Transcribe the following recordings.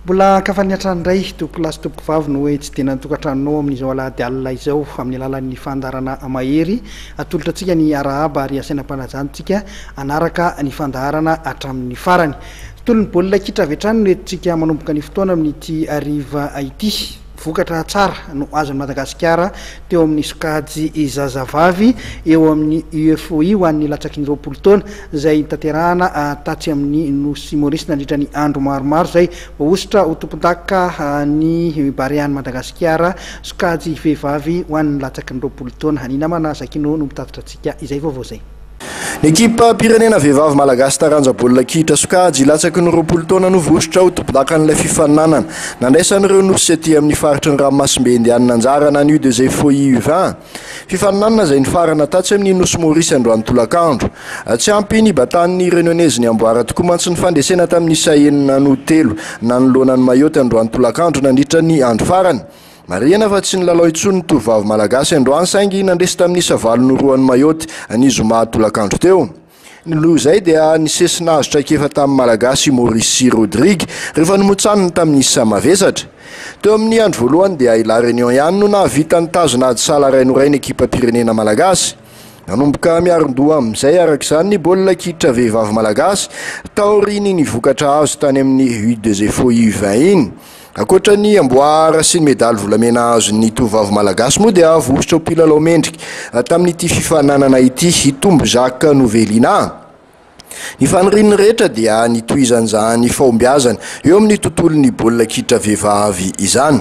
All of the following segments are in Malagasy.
Mbola kafaniatran'indray tompolasy tompoko vavy no hoe tsy tena tokantranonao amin'izao alahady alina izao amin'ny alalan'ny fandarana mahery atolotra antsika ny arahaba ary asainam-panajantsika anaraka ny fandaharana hatramin'ny farany. Tolony baolina kitra avy hatrany no entintsika manomboka ny fotoana amin'ity ariva ity. Vokatra tsara no azon'i Madagasikara teo amin'ny sokajy zazavavy eo amin'ny UFOI ho an'ny latsaky ny 20 taona izay tanterahana tatsy amin'ny nosy Maurice nandritra ny andro maromaro izay voaositra ho tompon-daka ny Bariany Madagasikara sokajy vehivavy ho an'ny latsaky ny 20 taona. Anina manazakino no mitatitra antsika izay vaovao zay. Ekipa pirenena vehivavy malagasy taranja baolina kitra sokajy latsaky ny 20 taona no vosotra ho tompon-dakan'ilay fifaninanana nandraisan'ireo nosy aty amin'ny faritry ny Ranomasimbe Indianina Anjarana ny U2FOI U20 fifaninanana izay nifarana tatsy amin'ny nosy Maurice androany tolakandro. Tsy ampy ny batan'ny Réunionnaise ny amboara tokoa mantsy ny fandresena tamin'ny isa enina no telo nanoloana ny Mayotte androany tolakandro nandritra ny andro farany. Mariana fa tsy nilalao intsony ny tovovavy malagasy androany saingy nandresy tamin'ny isa valo no roan'ny Mayotte ny zoma tolakandro teo. Ny loha izay dia nisesy nazotra kefa tamin'ny malagasy Maurice Rodrigue rehefa nimotsanina tamin'ny isa mavesatra. Teo amin'ny andro voalohany dia ila Réunion ihany no nahavita nitazona ady sala rainoray ny ekipa pirenena malagasy. Nanomboka miaron-doha amin'izay arak'izany ny baolina kitra vehivavy malagasy taoriny ny vokatra azo tany amin'ny U2FOI U20 iny. Akoatra ny amboara sy ny medaly volamena azo ny tovovavy malagasy moa dia vosotra ho mpilalao mendrika tamin'ity fifaninanana ity Hitombo Jacques Novelina. Ny faniriany rehetra dia nitohizan'izany fahombiazana eo amin'ny tontolon'ny baolina kitra vehivavy izany.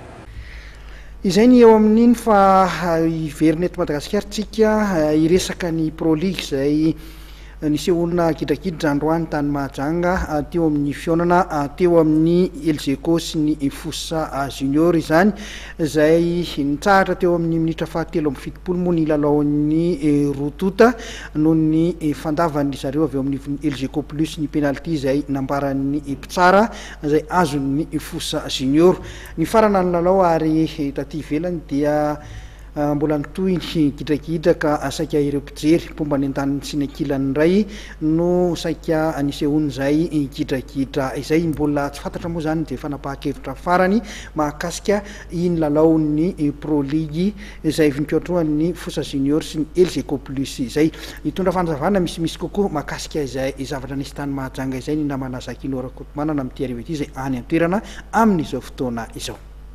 Izay ny eo amin'iny fa iverina eto Madagasikara tsika iresaka ny Pro League izay nisy olona kidrakidra androany tany Mahajanga teo amin'ny fionana teo amin'ny Elgeco sy ny Fossa Junior izany izay nitsahatra teo amin'ny minitra fahatelo amby fitopolo moa ny lalaon'ny Rotota noho ny fandavan'ny zareo avy eo amin'ny Elgeco plus ny penalty izay nambaran'ny mpitsara izay azon'ny Fossa Junior. Ny farana ny lalao ary taty ivelany dia mbola nitohy ny kidrakidra ka saika ireo mpijery pomba ny an-tany sy ny ankilany iray no saika anisehony izay kidrakidra izay mbola tsy fantatra moa zany dia fanapahan-kevitra farany mahakasika iny lalaon'ny Pro League izay nikoatrohan'ny Fossa Junior sy ny Elgeco plus izay hitondra fanazavana misimisy kokoa mahakasika izay zavatra nisy tany Mahajanga izay ny namana Zakino Rakotomanana amin'ity ariva ity izay any an-toerana amin'izao fotoana izao.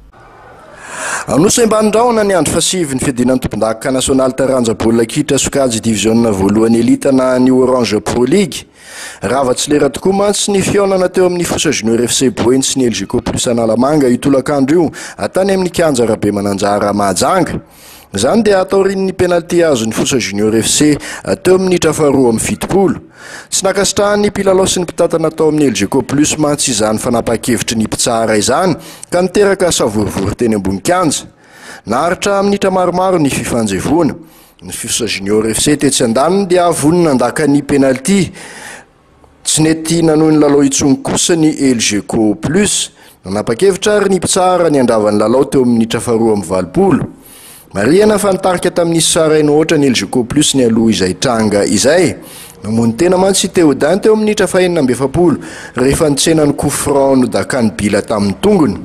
Anosa imbanindraona ny andro fasivy ny fiadinan'ny tompon-daka nasionaly taranja baolina kitra sokajy division voalohany elitana ny Orange Pro League. Ravatsy lera tokoa mantsy ny fionana teo amin'ny Fossa Junior FC Boeny sy ny Elgeco plus Analamanga io tolakandro io atany amin'ny kianja Rabe Mananjara Mahajanga. Izany dia ataorian'ny penalty azo ny Fossa Junior FC teo amin'ny minitra faharoa amin'ny fitopolo. Tsy nakasitrahan'ny mpilalao sy ny mpitantana tao amin'ny Elgeco plus mantsy izany fanapahan-kevitry ny mpitsara izany ka niteraka savorivory teny ambony kianja. Naharitra minitra maromaro ny fifanjevoana. Ny Fossa Junior FC tetsy andaniny dia vonona nandaka ny penalty. Tsy nety nanohy ny lalao intsony kosa ny Elgeco plus. Nanapa-kevitra ary ny mpitsara ny andravan'ny lalao teo amin'ny minitra faharoa amin'ny valopolo. Mariana fa nitarika tamin'ny saraino ohatra ny Elgeco plus ny aloha izay tranga izay. Namony tena mantsy Théodin teo amin'ny minitra fahaenina amby efapolo rehefa nitsenany coup franc no dakany bila tamin'ny tongony.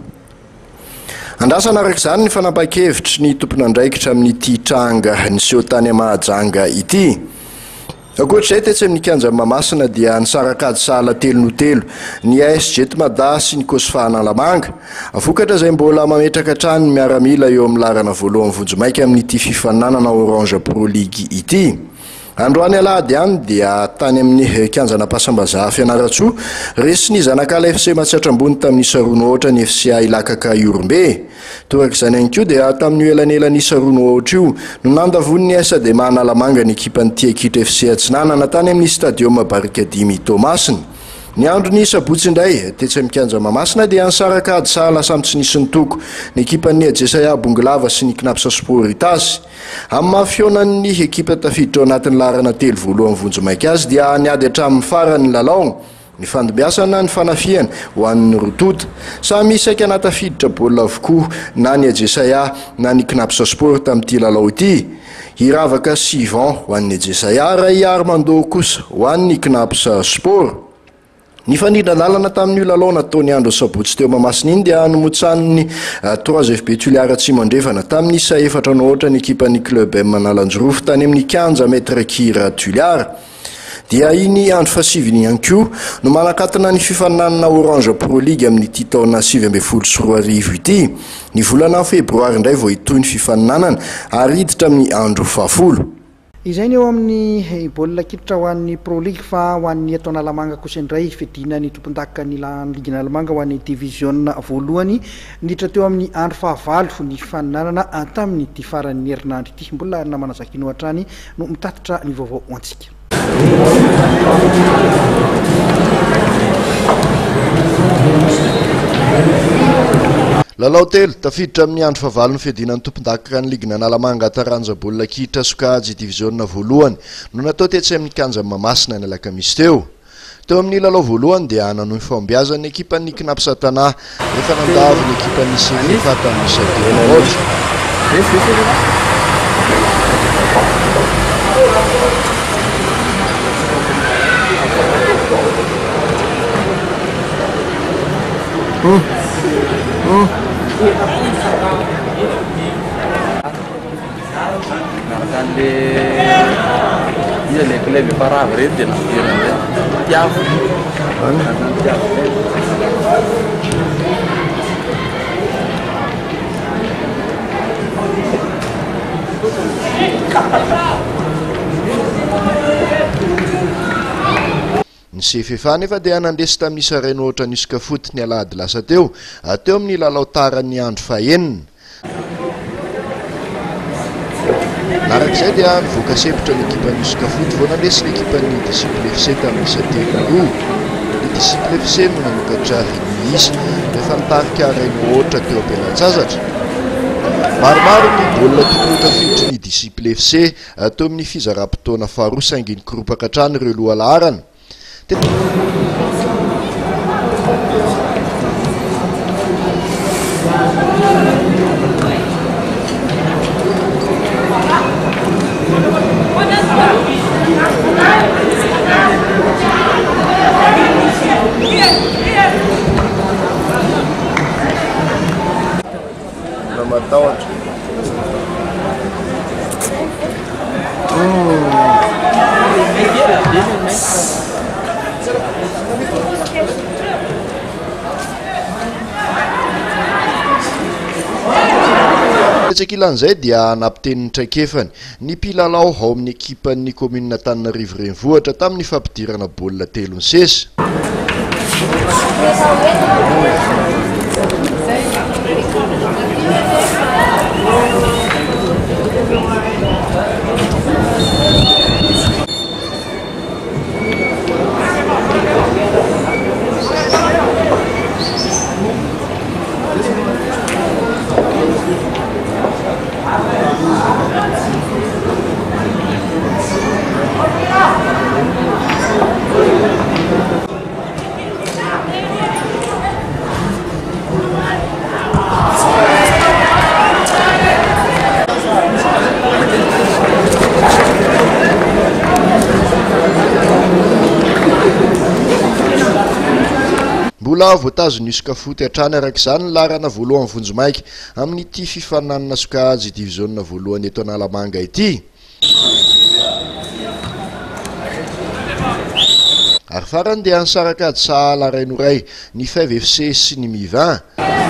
Andrasana arak'izany ny fanapahan-kevitry ny tompon'andraikitra amin'ity tranga niseho tany Mahajanga ity. Akoatr'izay tetsy amin'ny kianja Mahamasina dia nisarakady sala telo no telo ny AS Jetmada sy ny Kosfa Analamanga. Vokatra izay mbola mametraka hatrany miaramila eo amin'ny larana voalohany vonjomaika amin'ity fifaninanana Orange Pro League ity. Androany alahady ihany dia tany amin'ny kianjana Pasambazaha Fianaratsoa resy ny Zanakala FC Matsiatrambony tamin'ny isarono ohatra ny FCA Ilakaka Iorombe. Torak'izany ihany koa dia tamin'ny elanelan'ny isarono ohatra io no nandavon'ny SD Analamanga ny ekipan'ity ekitra FC Atsinanana tany amin'ny stadium Barikadimy Tomasina. Ny andro ny sabotsy indray tetsy amin'ny kianja Mahamasina dia nisaraka ady sala samy tsy nisy nitoko ny ekipan'ny Ajesaya Bonglava sy ny Knapsa Sporitas. Amin'ny mahafionan'ny ekipa tafiditra ao anatin'ny larana telo voalohany vonjomaika azy dia niady hatramin'ny farany lalao. Ny fandimbiasana ny fanafiana ho an'ny Rotota. Samy saika natafiditra baolina avokoa na ny Ajesaya na ny Knapsa Sport amin'ity lalao ity. Hiravaka 6 ans ho an'ny Ajesaya ary Armando kosa ho an'ny Knapsa Sport. Ny fanindran-dalana tamin'io lalao nataony Andro Sabotsy teo Mahamasina iny dia nomotsaniny 3FB Tuliara tsy mandrevana tamin'ny isa 4-0 ny ekipan'ny Club M Analanjorofo tany amin'ny Kanja Maître Kira Tuliara. Dia iny andro fasiviny ihany koa no manakatana ny fifaninanana Orange Pro League amin'ity taona 2024 ity. Ny volana febroary indray vao hitoy ny fifaninanana ary hiditra amin'ny andro 10. Izay ny eo amin'ny baolina kitra ho an'ny Pro League fa ho an'ny eto Analamanga kosa indray fidina ny tompon-daka ny Ligue Analamanga ho an'ny division voalohany niditra teo amin'ny andro 9 ny fifaninanana tamin'ny ity faran'ny herinandro ity. Mbola namanazakino hatrany no mitatitra ny vaovao ho antsika. Lalao telo tafiditra amin'ny andro 9 ny fiadinan'ny tompon-daka ny Ligue Analamanga taranja baolina kitra sokajy division voalohany no natao tetsy amin'ny Kanja Mahamasina ny alakamisy teo. Teo amin'ny lalao voalohany dia nanohy fahombiazana ny ekipan'ny Knapp Satana rehefa nandavo ny ekipan'ny CFA tamin'ny le club para abrir de las piernas ny CFA nefa dia nandresy tamin'ny isa 2-0 nisika fotony alahady lasa teo amin'ny lalao taran'ny andro 9. Narak'izay dia nivoaka sepitra ny ekipan'ny Sokafoty vao nandresy ny ekipan'ny Disciple FC tamin'ny isa 3. Ny Disciple FC no nanokatra remise rehefa nitarika 2-0 teo ampianan-tsasatra. Maromaro ny baolina tokony tafiditry ny Disciple FC teo amin'ny fizaram-potoana faharoa saingy nikoropaka hatrany ireo loha laharana. Tsekilan'izay dia nampiteniny traikefany ny mpilalao ao amin'ny ekipan'ny commune Antananarivo renivohitra tamin'ny fampidirana baolina 3 ny sesa. Mbola voatazony Sokafoty hatrany arak'izany ny laharana voalohany Vonjimaiky amin'ity fifaninanana sokajy division voalohany eto Analamanga ity. Ary farany dia nisaraka Sahala Rainoray ny 5FC sy ny Mi20.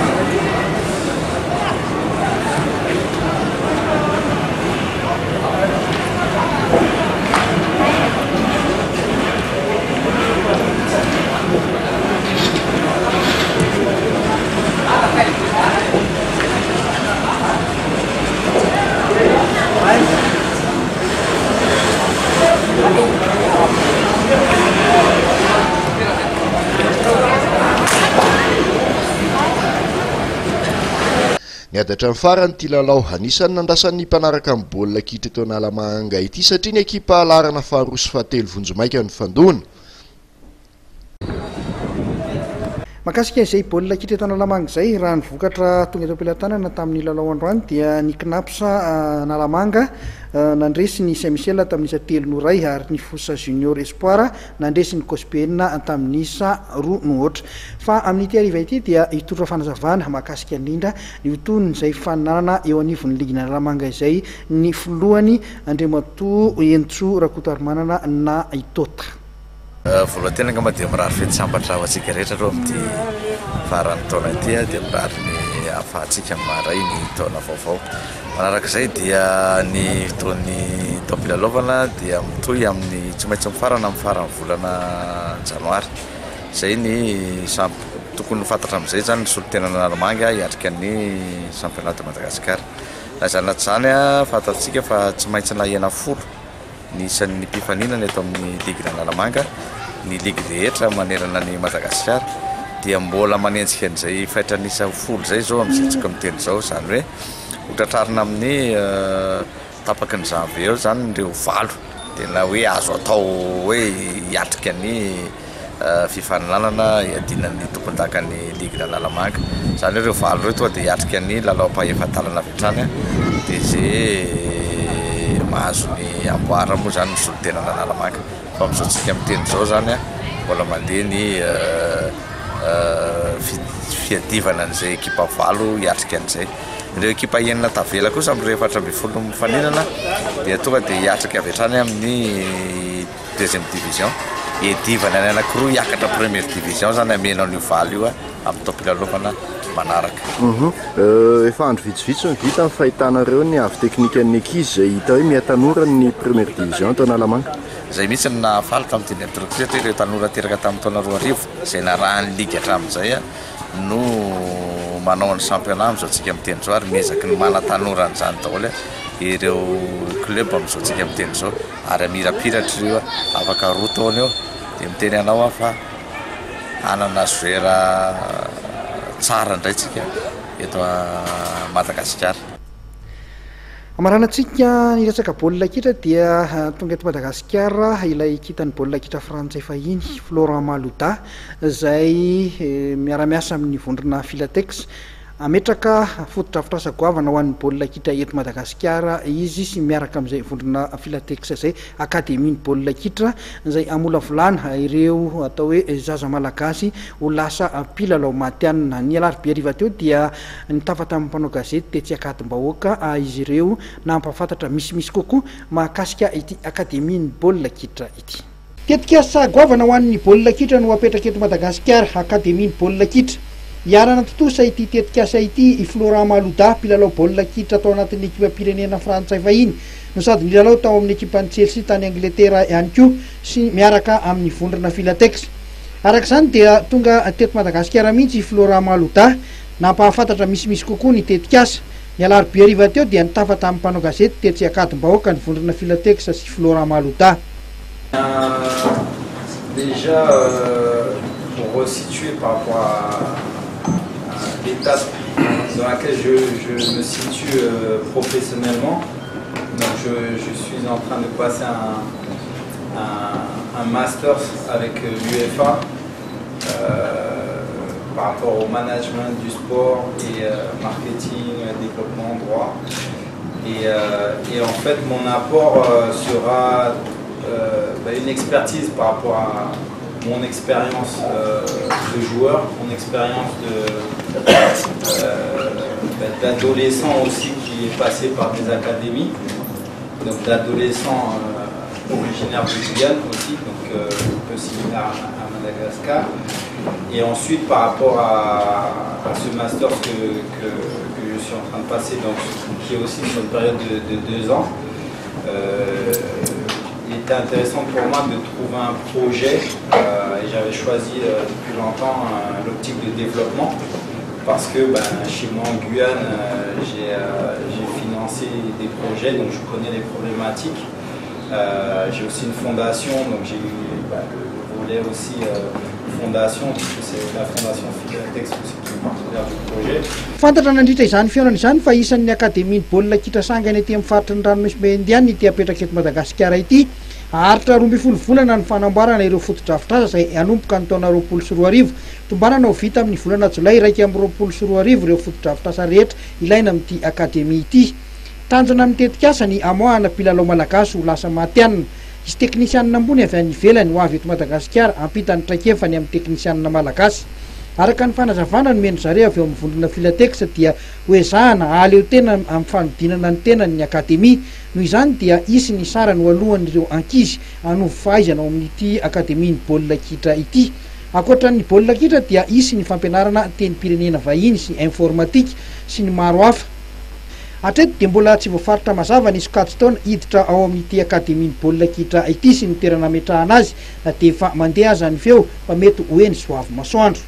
Niadatra amin'ny farany ity lalao anisan'ny nandrasan'ny mpanaraka amin'ny baolina kitra eto Analamanga ity satria ny ekipa laharana faharoa sy fahatelo Vonjimaiky ny fandona. Mahakasika izay baolina kitra eto Analamanga izay raha ny vokatra tonga eto am-pelatanana tamin'ny lalao androany dia ny Knapsa Analamanga nandresy ny Saint-Michel tamin'isa 3-0 ary ny Fossa Junior Espoir nandresy ny Cospena tamin'isa 2-0 fa amin'ity hariva ity dia hitondra fanazavana mahakasika indrindra ny otonony izay fananana eo anivon'ny ligina Analamanga izay ny filohany Andriamatoa Entso Rakotoarimanana na Itota. Voalohany tena angamba dia mirary fety sambatra ho antsika rehetra aloha amin'ity faran'ny taona ity dia mirary ny ahafahantsika maray ny taona vaovao. Manarak'izay dia ny fotoan'ny taom-pilalaovana dia mitohy amin'ny tsy maintsy mifarana amin'ny faran'ny volana janoary. Izay ny tokony fantatra amin'izay zany ny solotenan'ny Analamanga hiatrika ny championnat de Madagascar. Izany zany fantatsika fa tsy maintsy nahena folo ny isan'ny mpifaninana eto amin'ny ligue Analamanga, ny ligue rehetra manerana ny Madagascar dia mbola manenjika an'izay faitranisa folo zay zao amin'izay miteny zao, zany hoe hotratrarina amin'ny tapaky ny janvier eo zany ireo valo tena hoe azo atao hoe hiatrika ny fifaninanana iadinan'ny tompon-dakan'ny ligue Analamanga. Zany ireo valo ireo tonga dia hiatrika ny lalao-pahefantarana avy hatrany dia zay mahazo ny amboara moa zany ny solotenan'ny Analamanga. Fa amin'izao miteny zao zany mbola mandeha ny fiadivana an'izay ekipa valo hiatrika an'izay. Ireo ekipa enina tavela kosa amin'ny 4-20 mifaninana dia tonga dia hiatrika avy hatrany amin'ny deuxième division. Hiadivana ny anankiroa hiakatra première division zany amenao an'io valo io amin'ny taom-pilalaovana manaraka. Efa andro vitsivitsy ny vita ny fahitanareo ny avy teknikan'ny ankizy izay hita hoe miha-tanora ny première division tao Analamanga. Izay mihitsy ny nahafaly tamin'ny teny direktrice hoe ireo tanora teraka tamin'ny taona 2000 izay narahan'ny ligue hatramin'izay no manao ny championnat amin'izao tsika miteny zao ary miezaky ny mana-tanora an'izany daholo ireo club amin'izao tsika miteny zao ary amirapiratra ireo afaka roa taona eo dia miteny anao fa anana zoera tsara indray tsika eto Madagasikara. Amaranantsika ny resaka baolina kitra dia tonga eto Madagasikara ilay kitan'ny baolina kitra frantsay fahiny Florent Malouda izay miara-miasa amin'ny vondrona Filatex ametraka fotodrafitrasa goavana ho an'ny baolina kitra eto Madagasikara izy sy miaraka amin'izay vondrona Filatex izay akademian'ny baolina kitra izay amolavolana ireo atao hoe zaza malagasy ho lasa mpilalao matianina. Ny alarobia hariva teo dia nitafa tamin'ny mpanao gazety Tetsy Akadim-bahoaka izy ireo nampahafantatra misimisy kokoa mahakasika ity akademian'ny baolina kitra ity. Tetikasa goavana ho an'ny baolina kitra no apetraka eto Madagasikara akademian'ny baolina kitra. Iarana totosa ity tetikasa ity Florent Malouda mpilalao baolina kitra tao anatin'ny ekipa pirenena frantsay vahiny no sady nilalao tao amin'ny ekipan'ny Chelsea tany Angletera ihany koa sy miaraka amin'ny vondrona Filatex. Arak'izany dia tonga teto Madagasikara mihitsy Florent Malouda nampahafantatra misimisy kokoa ny tetikasa. Ny alarobia hariva teo dia nitafa tamin'ny mpanao gazety Tetsy Akadim-bahoaka ny vondrona Filatex sy Florent Malouda. Déjà pour resituer par rapport à l'étape dans laquelle je me situe professionnellement. Donc je suis en train de passer un master avec l'UEFA par rapport au management du sport et marketing, développement, droit. Et en fait mon apport sera une expertise par rapport à mon expérience de joueur, mon expérience d'adolescent aussi qui est passé par des académies, donc d'adolescents originaires de Guyane aussi, donc un peu similaire à Madagascar. Et ensuite par rapport à ce master que je suis en train de passer, donc, qui est aussi sur une période de 2 ans, il était intéressant pour moi de trouver un projet et j'avais choisi depuis longtemps l'optique de développement parce que chez moi en Guyane j'ai financé des projets donc je connais les problématiques. J'ai aussi une fondation donc j'ai eu le volet aussi fondation puisque c'est la fondation Filatex aussi qui est partenaire du projet. Fantatra nandritra izany fiainana izany fa isan'ny akademian'ny baolina kitra sangany ety amin'ny faritry ny ranomasimbe Indiana ity apetraka eto Madagasikara ity aharitra 12 volana ny fanamboarana ireo fotodrafitrasa izay anomboka ny taona 2024 tombarana ho vita amin'ny volana Jolay 2024 ireo fotodrafitrasa rehetra ilaina amin'ity akademia ity. Tanjona mitetika asa ny amoahana mpilalao malagasy ho lasa matianina. Izy teknisianina ambony avy any ivelany ho avy eto Madagasikara ampitany traikefany amin'ny teknisianina malagasy. Araka ny fanazavana no meno zareo avy eo amin'ny vondrona filateksa dia hoezahana aleo tena amin'ny fanodinana ny tenany ny akademia. Noho izany dia isy ny sara no alohan'ireo ankizy anovo fahaizana ao amin'ity akademian'ny baolina kitra ity. Ankoatran'ny baolina kitra dia isy ny fampianarana tenim-pirenena vahiny sy informatika sy ny maro hafa. Hatreto dia mbola tsy voafaritra mazava ny sokajy taona hiditra ao amin'ity akademian'ny baolina kitra ity sy ny toerana ametrahana azy na dia efa mandeha aza ny feo fa mety hoeny soavy masoandro.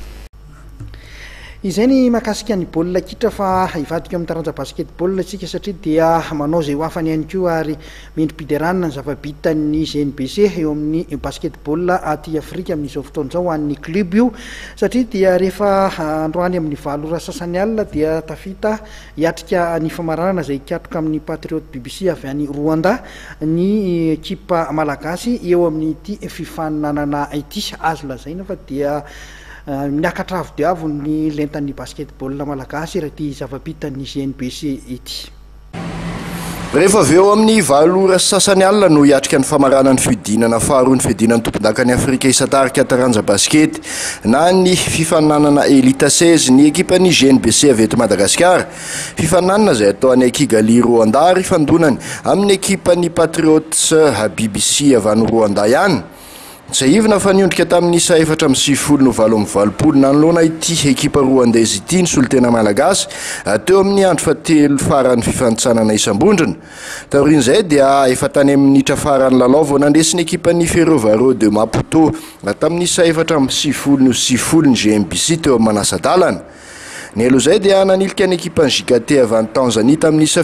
Izay ny mahakasika ny baolina kitra fa ivadika amin'ny taranja basketball tsika satria dia manao zay ho afany ihany koa ary mendrim-piderana ny zava-bitan'ny GNBC eo amin'ny basketball aty Afrika amin'izao fotoana izao ho an'ny club io satria dia rehefa androany amin'ny valora sasany alina dia tafita hiatrika ny famaranana izay hikatroka amin'ny Patriote BBC avy any Rwanda ny ekipa malagasy eo amin'ity fifaninanana ity. Azo lazaina fa dia miakatra avo dia avo ny lentan'ny basketball malagasy raha ty zava-bitan'ny GNBC ity. Rehefa avy eo amin'ny valora sasany alina no hiatrika ny famaranany fidinana faharoa ny fidinan'ny tompon-dakany Afrika isatarika taranja basket na ny fifaninanana elita 16 ny ekipan'ny GNBC avy eto Madagasikara. Fifaninanana izay atao any Kigali Rwanda ary fandonany amin'ny ekipan'ny Patriots BBC avy any Rwanda ihany. Izay ivona fa niondrika tamin'ny isa 4-20 nanoloana ity ekipa rwandaise ity ny solitena malagasy teo amin'ny andro fahatelo faran'ny fifanitsanana isam-bondrona. Taorian'izay dia efa tany amin'ny minitra faran'ny lalao vao nandresiny ekipan'ny Ferroviario de Maputo tamin'ny isa 4-20 ny GNBC teo amin'ny Manasadalana. Ny aloha izay dia nanilika ny ekipan'ny JKT avy any Tanzania tamin'ny isa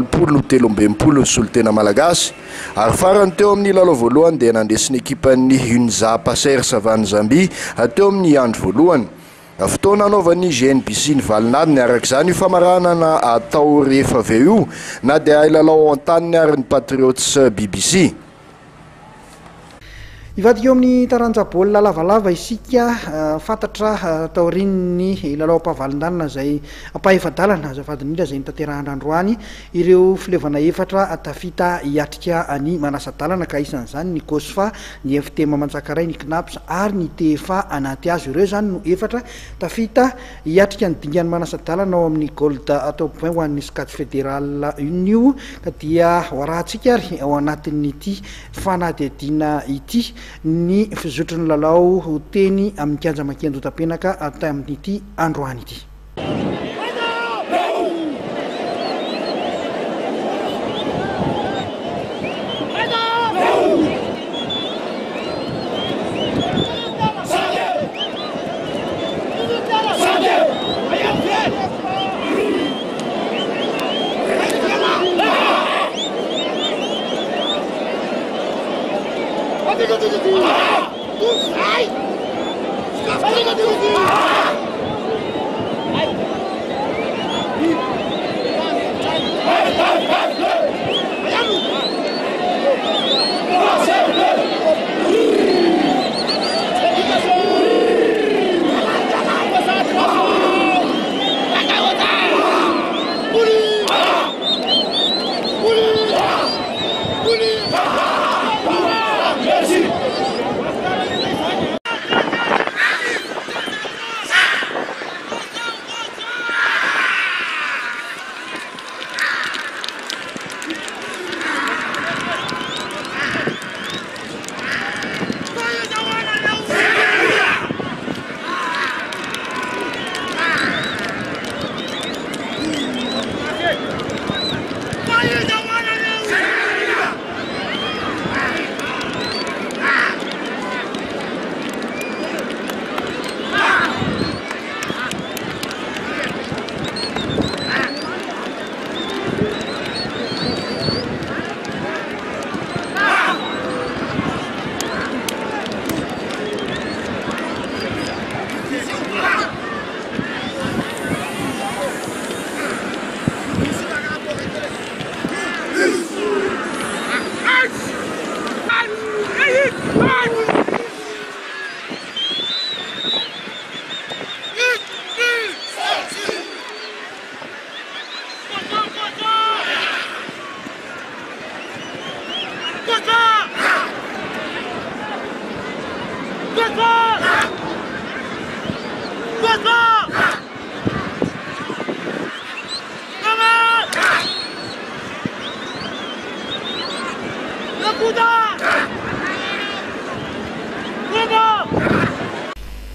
7-20 solitena malagasy ary farany teo amin'ny lalao voalohany dia nandresiny ekipan'ny Unza Passers avy any Zambia teo amin'ny andro voalohany. Fotoana anaovan'ny GNBC ny valinadiny arak'izany io famaranana atao rehefa avy eo na dia ilalao an-taniny ary ny Patriots BBC. Ivadika eo amin'ny taranja baolina lavalava isika fantatra taorian'ny lalao-pahavalin-danina izay ampahefadalana azafady indrindra izay nitanterahana androany ireo filevana efatra tafita hiatrika ny Manasadalana ka isan'izany ny Kosfa, ny FTM Manjakaray, ny Knaps ary ny TFA anaty azo. Ireo zany no efatra tafita hiatrika ny dingan'ny Manasadalana ao amin'ny Gold top point ho an'ny Skate Fédéral io ka dia hoarahantsika ary ao anatin'ity fanadihadiana ity ny fizotry ny lalao teny amin'ny kianja Mankendo Tapenaka tamin'ity androany ity.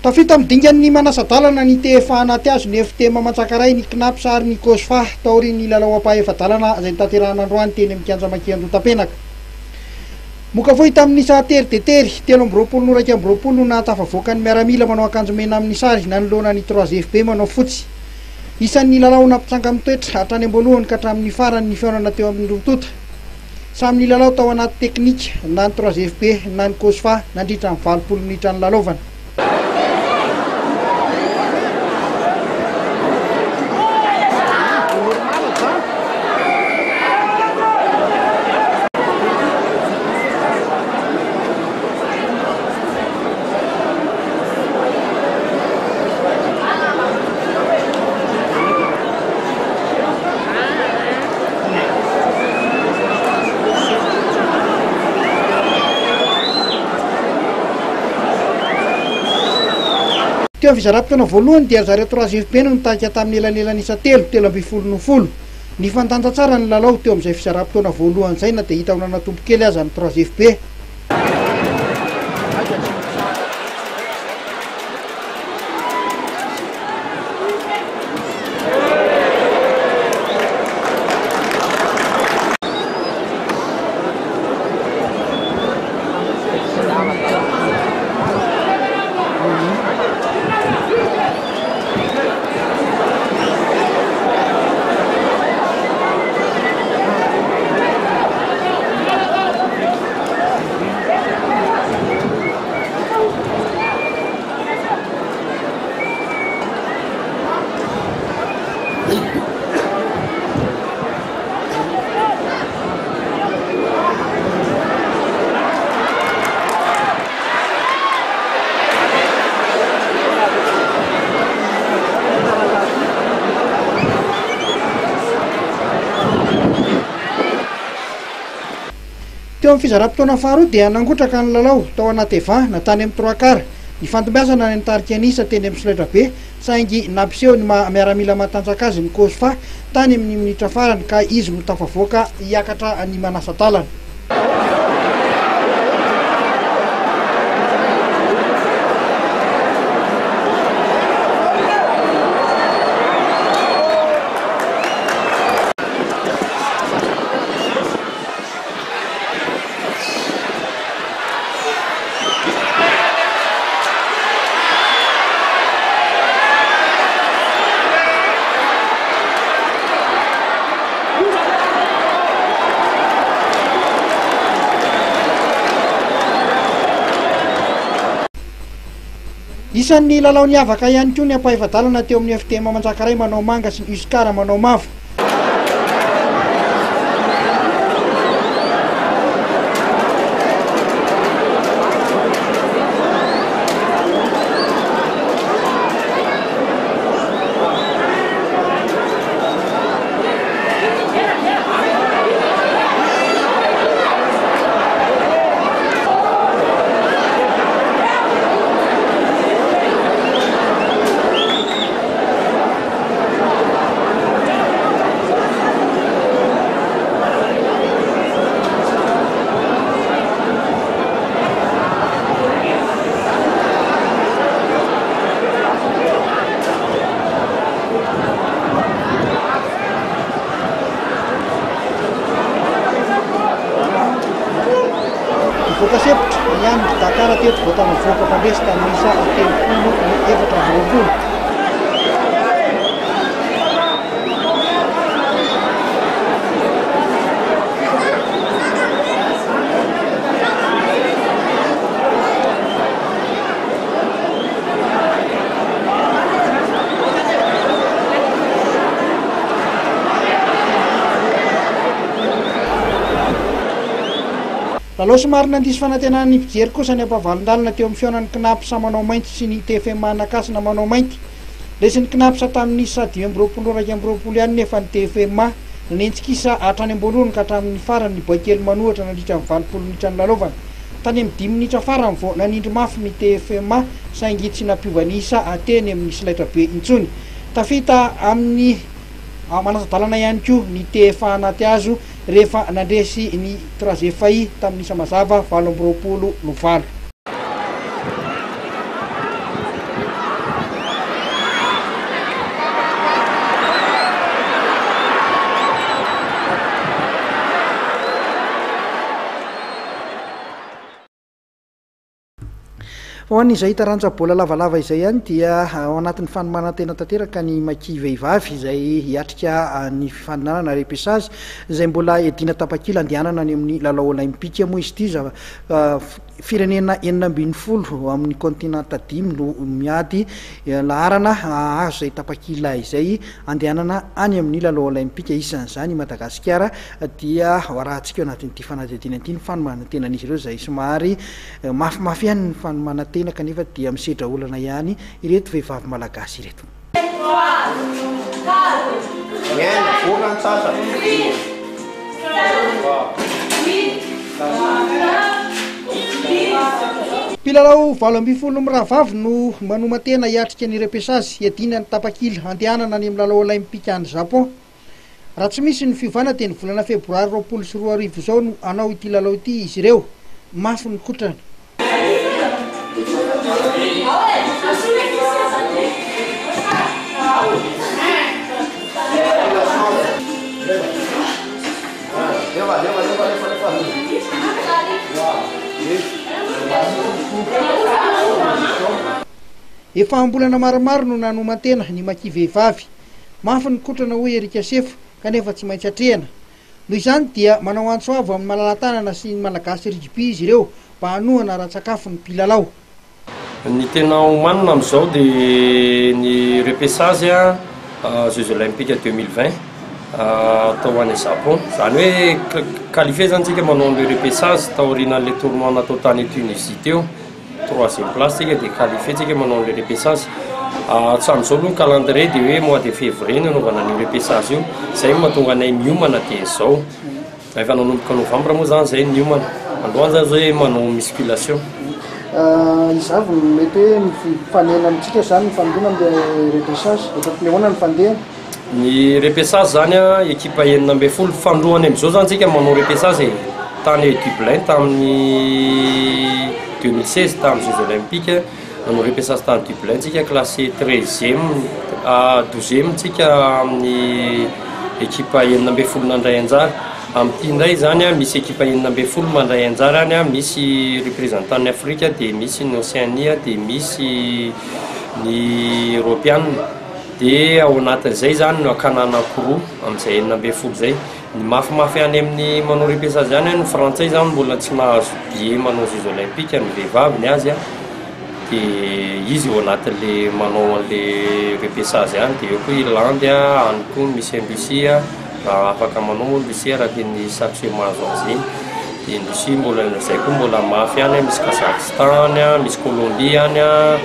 tafita midingan'ny manasadalana ny TF1 anaty azo ny FT Mamantsakaray ny KNAP sary ny COSFA taory ny lalao ampaefadalana izay tanterahana androany teny amin'ny kianja Makiandotapenaka. Mokafoy tamin'ny satery de tery 3:20 no nahatafavoaka ny miaramila manao akanjo mena amin'ny sary nanoloana ny 3FB manao fotsy. Isan'ny lalao nampitsanga mitoetra hatrany amboalohany ka hatramin'ny farany ny fihaonana teo amin'ny rotota. Samy ny lalao tao anaty teknika na ny 3FB na ny COSFA nandritra ny 20 minitra ny lalaovana. Teo amin'ny fizaram-potoana voalohany dia zareo 3FB no nitaika tamin'ny elanelany isa telo 7:20. Ny fantanja tsara ny lalao teo amin'izay fizaram-potoana voalohany izay na dia hita ho nanatombo kely aza ny 3FB. Teo amin'ny fizaram-potoana faharoa dia nangotraka ny lalao tao anaty Eva natany amin'ny 3 quart. Ny fantombiazana ny tarika anisa teny amin'ny solaitra be saingy nampiseho ny miaramila matanjaka azy ny COSFA tany amin'ny minitra farany ka izy no tafavoaka hiakatra ny manasadalana. Isan'ny lalao niavaka ihany koa ny ampaefadalana teo amin'ny FT Mamantsakaray manao manga sy ny Uskara manao mavo. Kaseptra yang Dakar teto botana voka pandresy tamin'ny isa 34. Lalao somary nandisy fanantenan'ny mpijery kosa ny ampavalon-dalana teo amin'ny fihaonan'ny KNAP sa manao mainty sy ny TFM Manakasina manao mainty. Lesin'ny KNAP sa tamin'ny isa 20:20 ihany nefa ny TFM nentsykisa hatrany amboalohany ka hatramin'ny farany ny boakely manohatra nandritra amin'ny 20 minitra ny lalaovana. Tany amin'ny 10 minitra farany vao nanindry mafy ny TFM saingy tsy nampiovany isa ateny amin'ny solaitra be intsony. Tafita amin'ny manasadalana ihany koa ny TF1 anaty azo rehefa nandresy ny 3FI tamin'ny isa mazava 20:20. ho an'izay taranja bola lavalava izay ihany dia ao anatin'ny fanomanantena tanteraka ny maki vehivavy izay hiatrika ny fifaninanana repesage izay mbola edina tapakila andehanana any amin'ny lalao olimpika moa izy ity firenena 40 amin'ny continent dimy no miady laharana azo zay tapakila izay andehanana any amin'ny lalao olimpika isan'izany Madagasikara dia rahantsika eo anatin'ity fanadihadiana ity ny fanomanantenan'izy ireo zay somary mafimafy ihany ny fanomanantena kanefa dia misedra olana ihany ireto vehivavy malagasy ireto. Mpilalao 20 mirahavavy no manomatena hiatrika ny repesage edina ny tapakila andehanana any amin'ny lalao olimpika any Japon. Raha tsy misy ny fiovana dia ny volana febroary 2024 zao no anao ity lalao ity izy ireo mafy ny kotrana. Efa ambolana maromaro no nanomantena ny maki vehivavy mafy ny kotrana hoe Erika Sefo kanefa tsy maintsy atrehana. Noho izany dia manao antso avo amin'ny malalatanana sy ny malagasy rugby izy ireo mba hanohana raha-tsakafo ny mpilalao. Ny tena omanina amin'izao dia ny repesage Jeux olympiques 2020 tao any Japon. Zany hoe qualifié zany tsika manao le repesage taorian'le tournoi natao tany Tunisie teo 3e place tsika dia qualifié tsika manao le repesage. Hatram'izao aloha ny calendrier dia hoe mois de février no anaovana ny repesage io, zay mahatonga anay miomana dia zao. Efa nanomboka novembre moa zany zay miomana. Androany zany zao hoe manao musculation. Izavy mety hoe mifanena amintsika zany mifandona amin'ny repesage efa lehoana ny fandeha. Ny repesage zany ekipa 40 fandroany amin'izao zany tsika manao repesage tany Dublin tamin'ny 2016 tamin'ny Jeux olympiques nanao repesage tany Dublin tsika classé 13e à 12e tsika amin'ny ekipa 40 nandray anjara. Amin'ity indray zany misy ekipa 40 mandray anjara any misy représentant ny Afrika dia misy ny Océanie dia misy ny Europeanina. Dia ao anatin'izay zany no akanana koroa amin'izay 40 zay. Ny mafimafy any amin'ny manao repesage zany ny frantsay zany mbola tsy nahazo billet manao Jeux olympiques ny vehivavy ny azy dia izy ao anatin'le manao an'le repesage any. Dia eo koa Irlande any koa misy Russie raha afaka manao Russie araky ny succès mahazo azy iny. Dia Russie mbola zay koa mbola mafy any misy Kazakhstan misy Colombie any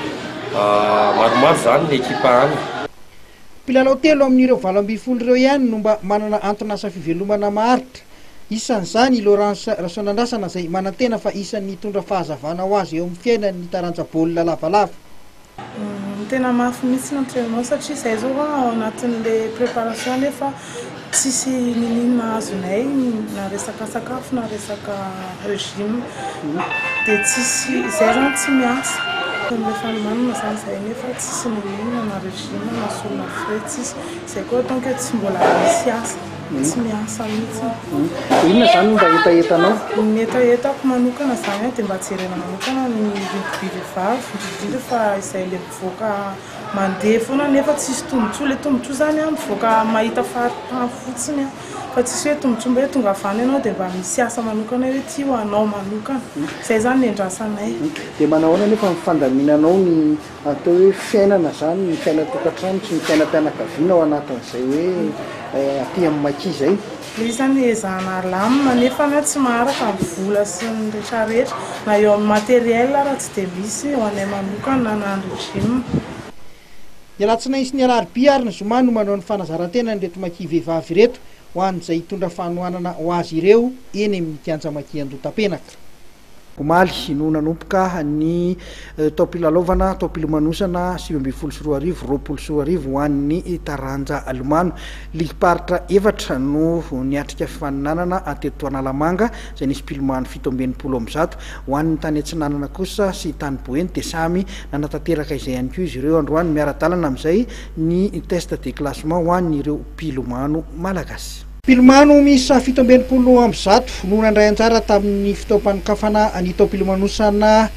maromaro zany ny ekipa any. Mpilalao telo amin'ireo 20 ireo ihany no mba manana anton'asa fivelomana maharitra. Isan'izany Laurence Rasonandrasana izay manantena fa isan'ny tondra fahazavana ho azy eo amin'ny fiainan'ny taranja baolina lavalava. Tena mafy mihitsy ny entraînement satria izay zao ao anatin'le préparation nefa tsisy ninina azonay na resaka sakafo na resaka régime dia tsisy izay zany tsy miasa. Rehefa manana zany izay nefa tsisy ninina na régime na solona frais tsisy izay koa donc tsy mbola misy asa tsy miasa mihitsy. Inona zany mba etaetanao? Ny etaetako manokana zany dia mba jerena manokana ny rugby vehivavy indrindra fa izay le mivoaka mandeha foana nefa tsisy tombotsoa. Le tombotsoa zany mivoaka mahita faharetana fotsiny fa tsisy hoe tombotsoa mba hoe tonga avany ianao dia mba misy asa manokana hoe ty ho anao manokana. Izay zany ny endrasanay. Dia manao ahoana nefa mifandaminanao ny atao hoe fiainana zany, ny fiaina-tokantrano sy ny fiainam-pianakaviana ao anatin'izay hoe aty amin'ny maki izay? Izy zany ezahana lamina nefa tsy maharaka amin'ny vola sy ny rehetrarehetra na eo amin'ny matériel raha tsy dia misy ho anay manokana na ny régime. Ialatsinainy sy ny alarobia ary ny zoma no manao ny fanazarantena ny reto maki vehivavy reto ho an'izay hitondra fanohanana ho azy ireo eny amin'ny kianja maki Andotapenaka. Omaly no nanomboka ny taopilalaovana taopilomanosana 2024 ho an'ny taranja Alomano. Ligiparitra efatra no niatrika fifaninanana teto Analamanga izay nisy mpilomano 720 ho an'ny tany Atsinanana kosa sy tany Boeny dia samy nanatanteraka izay ihany koa izy ireo androany miara-dalana amin'izay ny test de classement ho an'ireo mpilomano malagasy. Pilomano misy 720 no nandray anjara tamin'ny fitaoam-panokafana ny tao-pilomanosana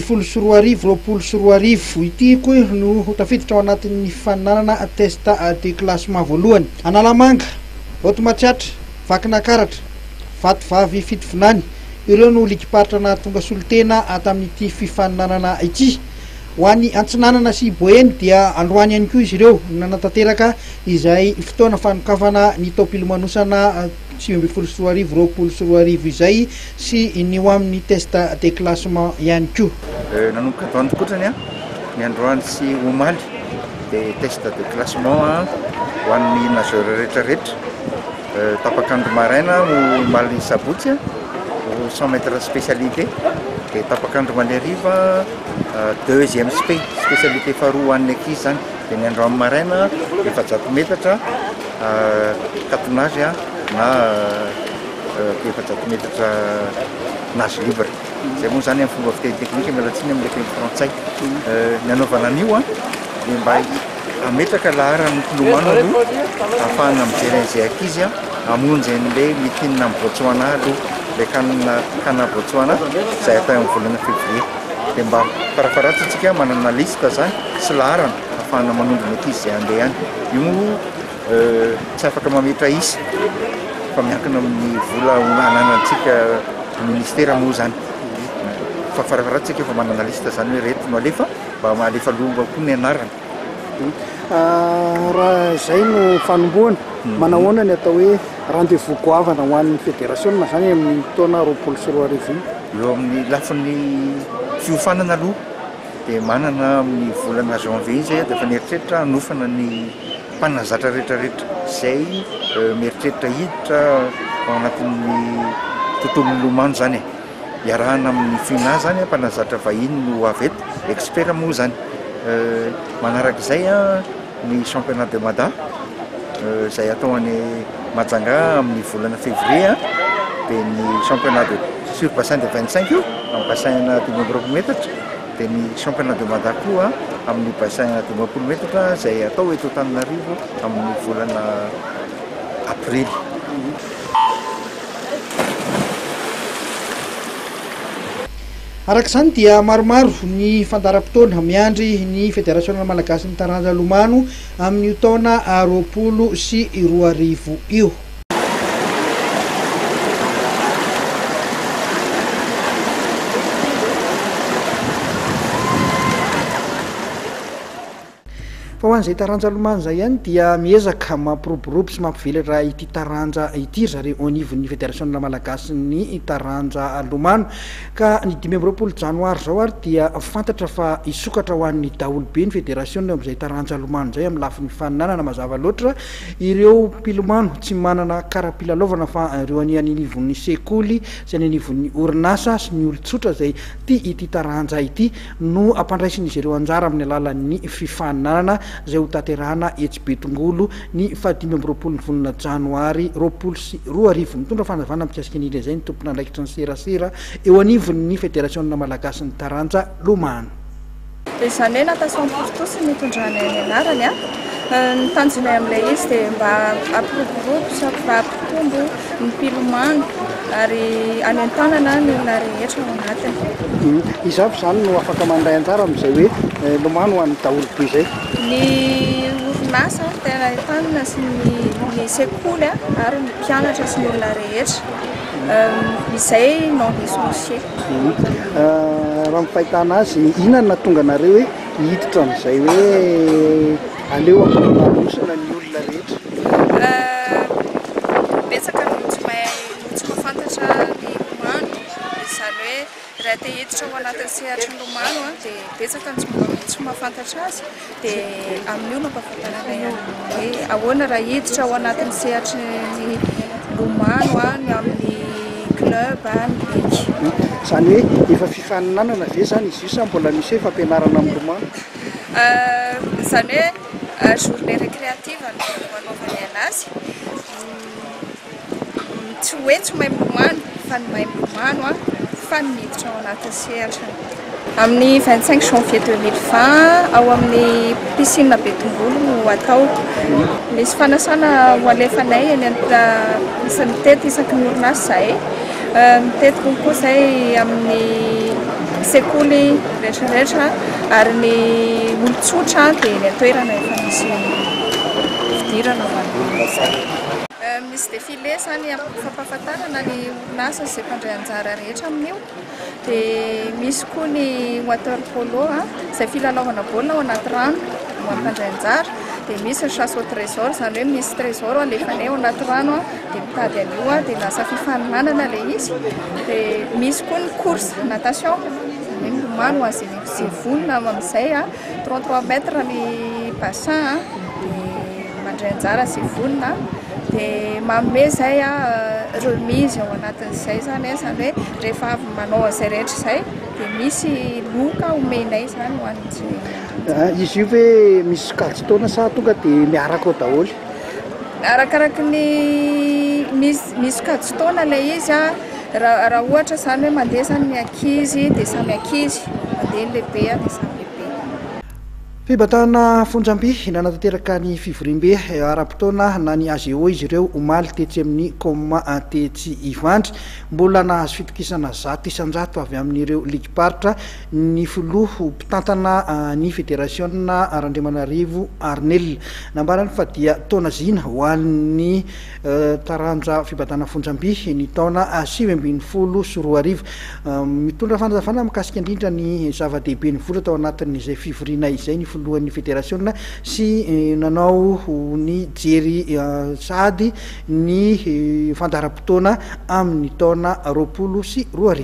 724 ity koa no tafiditra ao anatin'ny fifaninanana testa de classement voalohany. Analamanga, Rotomatsiatra, Vakinakaratra, Vatovavy Fitovinany ireo no likiparitra na tonga solotena tamin'ity fifaninanana ity. Ho an'ny Antsinanana sy Boeny dia androany ihany koa izy ireo nanatanteraka izay fotoana fanokafana ny tao-pilomanosana 724 izay sy ny ho amin'ny testa de classement ihany koa. Nanomboka antoandro kotrany ny androany sy omaly dia testa de classement ho an'ny nageur rehetrarehetra. Tapakandro maraina omaly sabotsy 100 mètres spécialité dia tapakandro maleriva deuxième spécialité faharoa ho an'ny ankizy zany. Dia ny andro amin'ny maraina 400 metatra catonage na 400 metatra nage libre. Zay moa zany amin'ny fomba fiteny teknika mialatsiny amin'ny teny frantsay. Ny anaovana an'io dia mba ametraka laharan'ny mpilomano aloha ahafahana mijery an'izay ankizy hamonjy an'ilay mitinina amin'ny Botswana aloha le kana Botswana izay atao amin'ny volana février. Dia mba farafaratsitsika manana lista zany sy laharana ahafahana manondro ny ankizy izay andeha any. Io moa tsy afaka mametra isa fa miankina amin'ny vola ananantsika ministera moa zany. Fa farafaratsika fa manana lista zany hoe reto no alefa mba mahalefa aloha koa ny anarana. Raha izay no fanombohana manahoana ny atao hoe rendez-vous goavana ho an'ny fédération zany amin'ny taona 24 eo amin'ny lafin'ny fiofanana aloha dia manana amin'ny volana janvier izay dia efa mieritreritra hanofana ny mpanazatra rehetrarehetra izay mieritreritra hiditra ao anatin'ny tontolo milomano zany iarahana amin'ny fina zany mpanazatra vahiny no avy eto expert moa zany. Manarak'izay ny championnat de Mada izay atao any Majanga amin'ny volana février dia ny championnat de sur bassin de 25 io amin'ny bassin 20 metatra dia ny championnat de Mada koa amin'ny bassin 20 metatra izay atao eto Antananarivo amin'ny volana avrily. Arak'izany dia maromaro ny fandaram-potoana miandry ny fédération malagasy ny taranja lomano amin'ny taona 2020 io. Fa ho an'izay taranja lomano zay ihany dia miezaka mampiroborobo sy mampivelatra ity taranja ity zareo au niveau ny fédération malagasy ny taranja lomano ka ny 25 janoary zao ary dia fantatra fa isokatra ho an'ny daholobe ny fédération amin'izay taranja lomano zay amin'ny lafin'ny faninanana mazava loatra ireo mpilomano tsy manana karapilalovana fa ireo any anivon'ny sekoly sy any anivon'ny orinasa sy ny olotsotra zay ity taranja ity no ampandraisin'izy ireo anjara amin'ny alalan'ny fifaninanana zay ho tanterahana etsy Betongolo ny 15 volana janoary 2020 mitondra fanavana mikasika an'ilay zay ny tompon'andraikitra ny serasera eo anivon'ny fédération malagasy ny taranja lomano. Izany hoe natao samportosy mitondrana ny anarany ny tanjonay amin'ilay izy dia mba ampiroborobo sy ampitombo ny mpilomano ary any an-tanana ny olona rehetra ao anatiny. Izavy zany no afaka mandray anjara amin'izay hoe lomano ho an'ny daholobe izay. Ny orinasa tena tanana sy ny sekoly ary ny mpianatra sy ny olona rehetra izay non licencié. Raha mifahitana azy inona tonga anareo hoe hiditra amin'izay hoe aleo ampanosana ny olona rehetra? Betsaka no tsy mahafantatra ny lomano izany hoe raha te hiditra ao anatin'ny sehatry ny lomano dia betsaka tsy mahafantatra azy dia amin'io no ampahafantarana ihany hoe ahoana raha hiditra ao anatin'ny sehatry ny lomano ny amin'ny club ny ligue. Izany hoe efa fifaninanana ve zany izy io sa mbola misy hoe fampianarana amin'ny lomano? Izany hoe journée récréative no anaovany anazy. Tsy hoe tsy mahay milomano fa ny mahay milomano fa ny miditra ao anatin'ny sehatra. Amin'ny 25 janvier 2020 ao amin'ny piscine Betongolo no atao. Misy fanasana ho alefanay eny misy mitety isaky ny orinasa zay. Mitety kokoa zay amin'ny sekoly rehetrarehetra ary ny olon-tsotra dia ny toerana efa misy fidirana misy défilé zany fampahafantarana ny orinasa izay mpandray anjara rehetra amin'io. Dia misy koa ny water polo izay filalaovana baolina ao anaty rano ho ampandray anjara. Dia misy ny chasse au trésor zany hoe misy trésor alefanay ao anaty rano dia mitady an'io dia lasa fifaninanana ilay izy. Dia misy koa ny course natation milomano azy vonona amin'izay 33 mètres ny bassin dia mandray anjara sy vonona. Dia manome zay remise ao anatin'izay zany zany hoe rehefa avy manao an'izay rehetra izay dia misy loka omenay zany ho an'izay. Izy io hoe misy kajy-taona sa tonga dia miaraka ao daholo? Arakaraky ny misy kajy-taona ilay izy raha ohatra zany hoe mandeha zany ny ankizy dia samy ankizy, mandeha ny lehibe dia samy lehibe. Fibatana Fonjamby nanatanteraka ny fivoriam-be ara-potoana na ny AGO izy ireo omaly tetsy amin'ny Koma tetsy Ivandry, mbola nahazo fitokisana 100 isan-jato avy amin'ireo ligiparitra ny filoha mpitantana ny Fédération Arandriamanarivo Arnel nambarany fa dia taona zina ho an'ny taranja fibatana Fonjamby ny taona 2024 mitondra fanazavana mikasika indrindra ny zava-dehibe ny vola tao anatin'izay fivoriana izay ny lohan'ny fédération sy nanao ny jery sady ny fandaharam-potoana amin'ny taona 2024.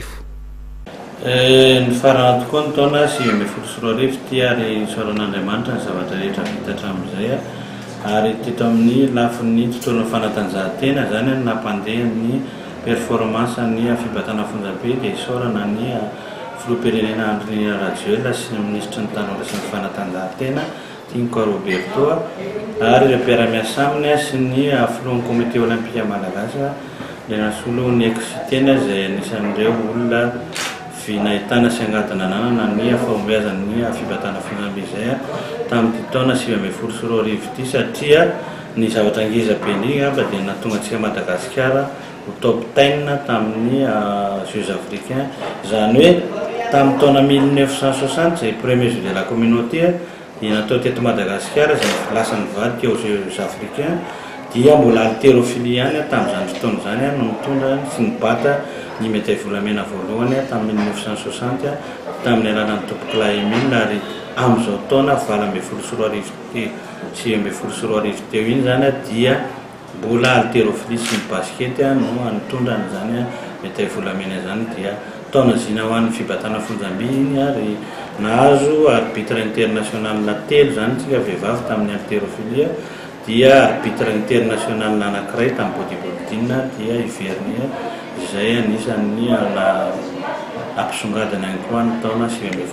Ny farany tokoa ny taona 2024 ty ary soran'Andriamanitra ny zavatra rehetra vita hatramin'izay ary teto amin'ny lafin'ny tontolon'ny fanatanjahantena zany nampandeha ny performance ny fibatana Fonjamby dia isorana ny filoham-pirenena Andry Rajoelina sy ny ministra ny tanora sy ny fanatanjahantena Tinko Roberto ary ireo mpiara-miasa aminy sy ny filohan'ny komite olimpika malagasy dia nasolo ny ex-tena izay anisan'ireo olona nahitana sy angadina nanana ny fahombiazan'ny fibatana Fonjamby izay tamin'ity taona 2024 ity satria ny zavatra ngeza be indrindra dia nahatonga antsika Madagasikara ho top 10 tamin'ny Jeux africains zany hoe tamin'ny taona 1960 zay premier jeu de la communauté dia natao teto Madagasikara izay lasa nivadika aux Jeux africains dia mbola haltérophilie ihany tamin'izany fotoana zany no mitondra sy nibata ny médaille volamena voalohany tamin'ny 1960 tamin'ny alalan'ny Topoklahy Emile ary amin'izao taona 2024 sy 2024 teo iny zany dia mbola haltérophilie sy ny basket no anitondra an'izany médaille volamena zany dia taona zina ho an'ny fibatana Fonjamby iny ary nahazo arbitre international telo zany tsika vehivavy tamin'ny haltérophilie dia arbitre international anankiray tamin'ny bodybuilding dia Ivernier izay anisan'ny ampisongadina ihany koa ny taona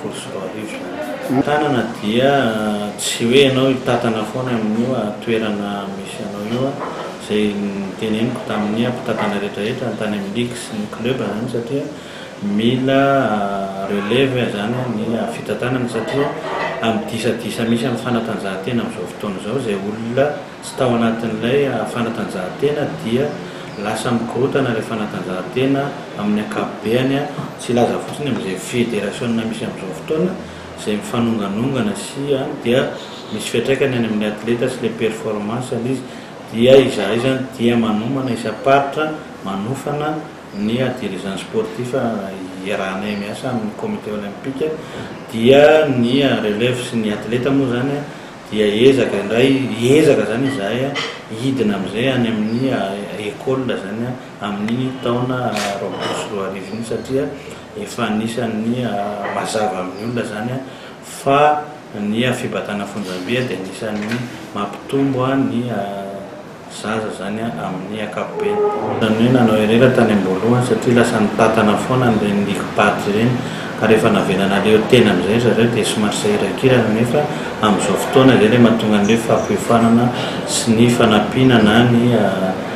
2024 tanana dia tsy hoe ianao hitatana foana amin'io toerana misy anao io izay teneniko tamin'ny mpitatana rehetrarehetra tany amin'ny ligue sy ny club zany satria mila relève zany ny fitantanana satria amin'ny disadisa misy amin'ny fanatanjahantena amin'izao fotoana izao izay olona tsy tao anatin'ilay fanatanjahantena dia lasa mikorotana ilay fanatanjahantena amin'ny ankapobeny tsy laza fotsiny amin'izay fédération misy amin'izao fotoana izay mifanonganongana sy dia misy fiantraikany any amin'ny atleta sy le performance izy dia izahay zany dia manomana isa-paritra manofana ny dirigeant sportif iarahanay miasa amin'ny comité olympique dia ny relève sy ny atleta moa zany dia ezaka zany izahay hidina amin'izay any amin'ny école zany amin'ny taona 2024 satria efa anisan'ny mazava amin'ny olona zany fa ny fibatana Fonjamby dia anisan'ny mampitombo ny zaza zany amin'ny ankapobeny zany hoe nanao herera tany am-boalohany satria lasa nitatana foana n'ireny ligue-party ireny ka rehefa navelana leo tena amin'izay zareo dia somary sahirakirana nefa amin'izao fotoana zay le mahatonga an'ireo fampihofanana sy ny fanampinana ny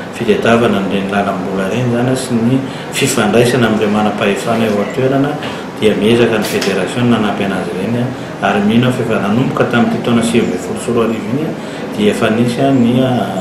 fitadiavana n'ireny lalam-bola ireny zany sy ny fifandraisana amin'ireo manam-pahefana eo an-toerana dia miezaka ny fédération nanampy anazy ireny ary mino fa efa nanomboka tamin'ity taona 2024 iny dia efa nisy ny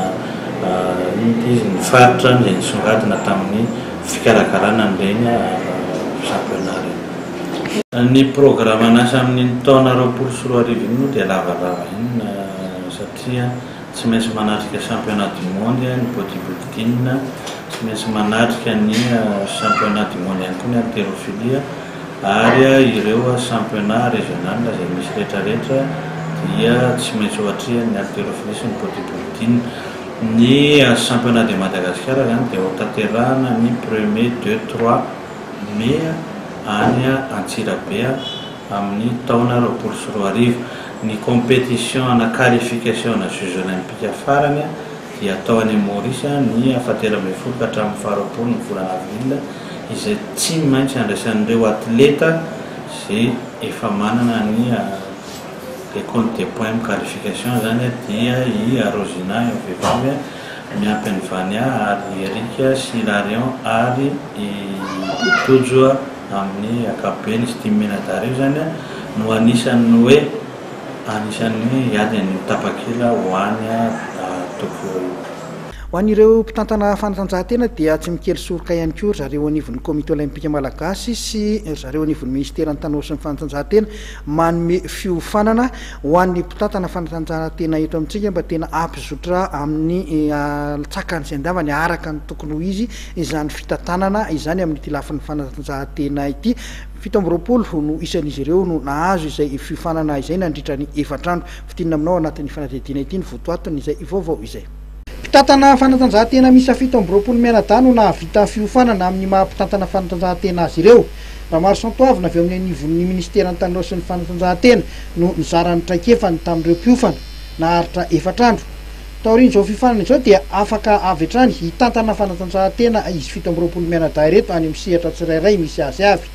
ny faritra izay nisongadina tamin'ny fikarakarana an'ireny championnat reny. Ny programme anasa amin'ny taona 2024 iny dia lavalava iny satria tsy maintsy manatrika championnat du monde ny bodybuilding, tsy maintsy manatrika ny championnat du monde ihany koa ny haltérophilie ary ireo championnat régional izay misy rehetrarehetra dia tsy maintsy ohatria ny haltérophilie sy ny bodybuilding. Ny championnat de Madagascar zany dia hotanterahana ny 1er 2 3 mai any Antsirabe amin'ny taona 2024. Ny compétition ana qualification na Jeux olympiques farany dia atao any Maurice ny afatera ambin'ny folo ka hatramin'ny faharoapolo ny volana avril, izay tsy maintsy andraisan'ireo atleta izay efa manana ny les comptes de points de qualification zany dia i Arozina eo vehivavy miampy ny Vania ary Erika sy Larion ary Tojo amin'ny ankapobeny sy Timenadary zany no anisan'ny hoe iady ny tapakila ho any Tokyo. Ho an'ireo mpitantana fanatanjahantena dia tsy mikely soroka ihany koa zareo anivon'ny comité olympique malagasy sy zareo anivon'ny ministère ny tanora sy ny fanatanjahantena manome fiofanana ho an'ny mpitantana fanatanjahantena eto amintsika mba tena ampizotra amin'ny tsakany sy andavany araka ny tokony ho izy izany fitantanana izany amin'ity lafin'ny fanatanjahantena ity. 17 no isan'izy ireo no nahazo izay fiofanana izay nandritra ny efatrandro. Fitinina aminao anatin'ny fanadihadiana ity ny votoatiny izay vaovao izay. Mpitantana fanatanjahantena misy 17 mianadahy no nahavita fiofanana amin'ny mahampitantana fanatanjahantena azy ireo. Raha maro santoavina avy amin'ny anivon'ny ministera ny tanora sy ny fanatanjahantena no nizarany traikefany tamin'ireo mpiofana naharitra efatrandro. Taoriany izao fiofanana izao dia afaka avy hatrany hitantana fanatanjahantena izy 17 mianadahy reto any amin'ny sehatra tsirairay misy azy avy.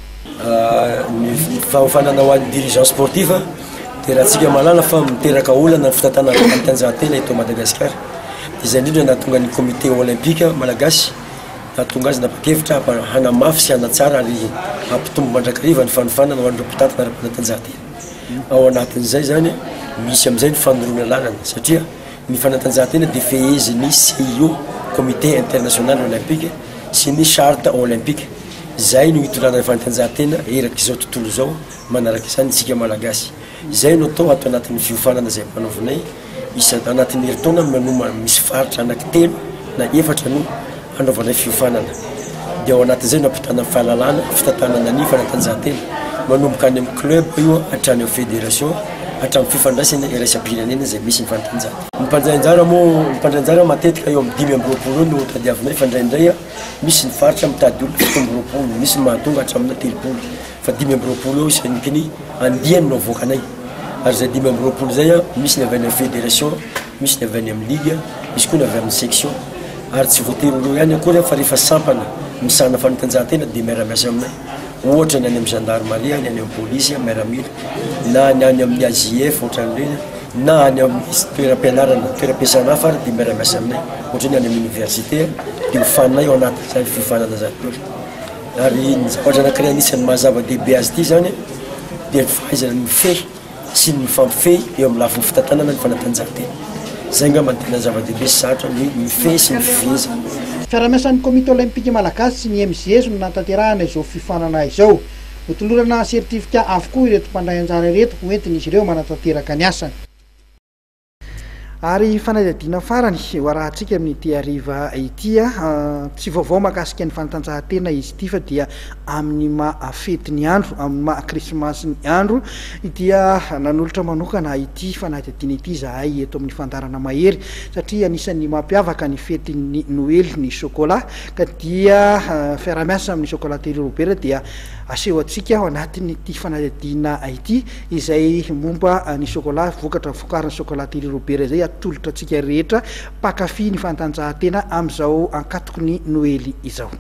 Ny fahofanana ho an'ny dirigeant sportif dia raha tsika malala fa miteraka olana ny fitantanana fanatanjahantena eto Madagascar. Izay indrindra nahatonga ny comité olympique malagasy nahatonga azy napakevitra hanamafy sy hanatsara ary hampitombo mandrakariva ny fanofanana ho an'ireo mpitantana ara-panatanjahantena. Ao anatin'izay zany misy amin'izay ny fanoroana lalana satria ny fanatanjahantena dia fehezin'ny CIO comité international olympique sy ny charte olympique. Zay no hitolana fanatanjahantena eraky izao tontolo izao manaraka izany isika malagasy. Zay no atao anatin'ny fiofanana izay mpanaovinay anatin'ny herintaona manoma misy faritra anankitelo na efatra no anaovanay fiofanana. Dia ao anatin'izay no ampitana fahalalana fitantanana ny fanatanjahantena manomboka any amin'ny club io hatrany amin'ny fédération hatramin'ny fifandraisana iraisam-pirenena izay misy ny fanatanjahantena. Ny mpandrainjara matetika eo amin'ny 5 no tadiavinay fandraindray misy ny faritra mitady olo 17, misy mahatonga hatramin'ny 3 fa 5 eo isaniky andiany no avoakanay. Ary zay 5 zay misy ny avy any amin'ny fédération, misy ny avy any amin'ny ligue, misy koa ny avy amin'ny section. Ary tsy voatery reo ihany akory fa rehefa sampana misana fanatanjahantena dia miara-miasa aminay. Ohatra ny any amin'ny gendarmerie, ny any amin'ny police, miaramila, na ny any amin'ny AJF ohatran'ireny, na any amin'ny toeram-pianarana, toeram-piasana hafa dia miara-miasa aminay. Ohatra ny any amin'ny université dia hofanay ao anatin'izany fiofanana zany. Ary ny zavatra anankiray anisan'ny mahazava-dehibe azy ity zany dia ny fahaizana mifehy sy ny mifampifehy eo amin'ny lafin'ny fitantanana ny fanatanjahantena. Zay angamba tena zava-dehibe sy sarotra ny mifehy sy ny fifehezana. Fiara-miasan'ny comité olympique malagasy sy ny MJS no natanterahana izao fiofanana izao. Hotolorana sertifika avokoa ireto mpandray anjara ireto ho entin'izy ireo manatanteraka ny asany. Ary fanadihadiana farany ho arahantsika amin'ity hariva ity tsy vaovao mahakasika ny fanatanjahantena izy ity fa dia amin'ny maha-fety ny andro, amin'ny maha-krismasy ny andro dia nanolotra manokana ity fanadihadiana ity zahay eto amin'ny fandarana mahery satria anisan'ny mampiavaka ny fetin'ny Noely ny chocolat ka dia fiara-miasa amin'ny chocolaterie Robert dia aseho antsika ao anatin'ity fanadihadiana ity izay momba ny chocolat vokatra vokarin'ny chocolaterie Robert zay atolotra antsika rehetra pakafy ny fanatanjahantena amin'izao ankatoko ny Noely izao.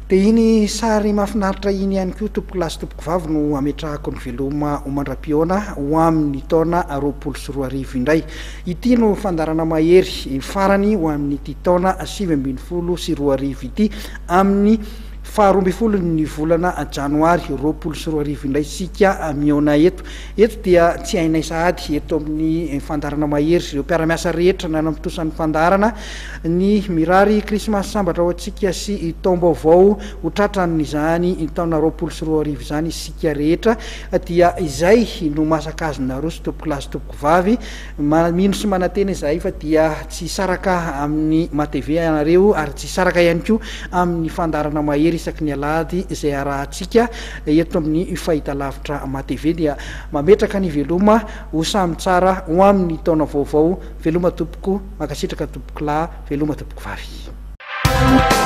dia iny sary mahafinaritra iny ihany koa tompoko lasy tompoko vavy no ametrahako ny veloma ho mandram-piona ho amin'ny taona 24 indray. Ity no fandarana mahery farany ho amin'ny ity taona 2022 ity amin'ny 12 ny volana janoary 24 indray sika miona eto dia tsy hainay sahady eto amin'ny fandarana mahery ireo mpiaramiasa rehetra nanampitonsan'ny fandarana ny mirary krismasy sambatra ao antsika sy taom-baovao ho tratran'izany taona 24 izany sika rehetra dia izay no masakazona roso tompoko lasy tompoko vavy mino sy manantena izay fa dia tsy saraka amin'ny matv anareo ary tsy saraka ihany koa amin'ny fandarana mahery isaky ny alady izay arahantsika eto amin'ny fahitalavitra matv dia mametraka ny veloma ho samy tsara ho amin'ny taona vaovao. Veloma tompoko makasitraka tompoko lahy, veloma tompoko vavy.